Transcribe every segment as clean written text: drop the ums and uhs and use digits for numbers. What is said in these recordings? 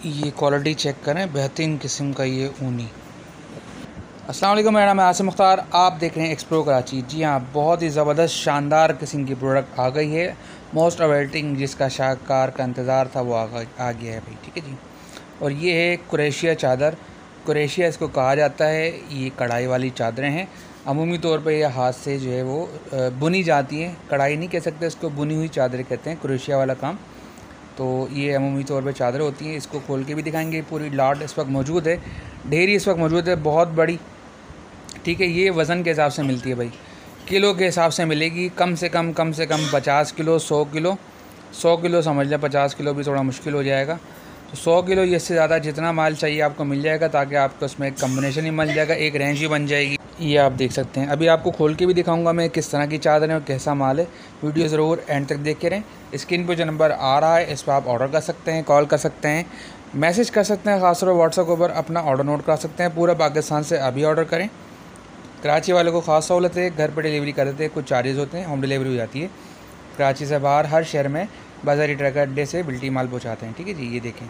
ये quality check करें, बेहतरीन किस्म का ये ऊनी। अस्सलाम वालेकुम, मेरा नाम है आसिम मुख्तार, आप देख रहे हैं एक्सप्लोर कराची। जी हाँ, बहुत ही ज़बरदस्त शानदार किस्म की प्रोडक्ट आ गई है। मोस्ट अवेटिंग जिसका शाहकार का इंतज़ार था वो आ गया है भाई, ठीक है जी। और ये है कुरैशिया चादर। कुरैशिया इसको कहा जाता है। ये कढ़ाई वाली चादरें हैं। अमूमी तौर पे ये हाथ से जो है वो बुनी जाती हैं। कढ़ाई नहीं कह सकते इसको, बुनी हुई चादरें कहते हैं कुरैशिया वाला काम। तो ये अमूमी तौर पे चादरें होती हैं। इसको खोल के भी दिखाएंगे। पूरी लाट इस वक्त मौजूद है, ढेरी इस वक्त मौजूद है, बहुत बड़ी, ठीक है। ये वज़न के हिसाब से मिलती है भाई, किलो के हिसाब से मिलेगी। कम से कम 50 किलो, 100 किलो, 100 किलो समझ लें, 50 किलो भी थोड़ा मुश्किल हो जाएगा। तो 100 किलो ये इससे ज़्यादा जितना माल चाहिए आपको मिल जाएगा, ताकि आपको उसमें एक कम्बिनेशन ही मिल जाएगा, एक रेंज ही बन जाएगी। ये आप देख सकते हैं। अभी आपको खोल के भी दिखाऊंगा मैं किस तरह की चादर है और कैसा माल है। वीडियो ज़रूर एंड तक देख के रहें। स्क्रीन पर जो नंबर आ रहा है इस पर आप ऑर्डर कर सकते हैं, कॉल कर सकते हैं, मैसेज कर सकते हैं, ख़ासतौर पर व्हाट्सएप पर अपना ऑर्डर नोट करा सकते हैं। पूरा पाकिस्तान से अभी ऑर्डर करें। कराची वालों को ख़ास सहूलत है, घर पर डिलीवरी कर देते हैं, कुछ चार्जेस होते हैं, होम डिलीवरी हो जाती है। कराची से बाहर हर शहर में बाज़ारी ट्रक अड्डे से बिल्टी माल पहुँचाते हैं, ठीक है जी। ये देखें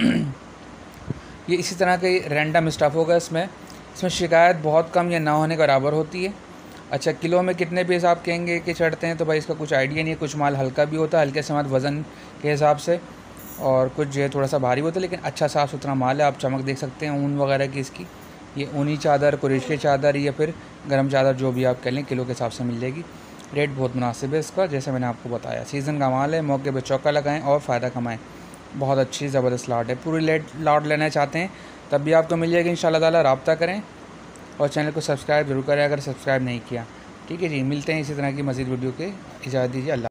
ये इसी तरह के रैंडम स्टफ़ होगा। इसमें शिकायत बहुत कम या ना होने के बराबर होती है। अच्छा, किलो में कितने पीस आप कहेंगे कि चढ़ते हैं, तो भाई इसका कुछ आइडिया नहीं है। कुछ माल हल्का भी होता है, हल्के से वज़न के हिसाब से, और कुछ जो है थोड़ा सा भारी होता है, लेकिन अच्छा साफ़ सुथरा माल है। आप चमक देख सकते हैं ऊन वगैरह की इसकी। ये ऊनी चादर, कुरैशी चादर या फिर गर्म चादर, जो भी आप कह लें, किलो के हिसाब से मिल जाएगी। रेट बहुत मुनासिब है इसका, जैसे मैंने आपको बताया। सीज़न का माल है, मौके पर चौका लगाएँ और फ़ायदा कमाएँ। बहुत अच्छी ज़बरदस्त लाट है। पूरी लाट लेना चाहते हैं तब भी आपको मिल जाएगी इंशाल्लाह ताला। रब्ता करें और चैनल को सब्सक्राइब ज़रूर करें अगर सब्सक्राइब नहीं किया, ठीक है जी। मिलते हैं इसी तरह की मज़ीद वीडियो के। इजाज़त दीजिए। अल्लाह।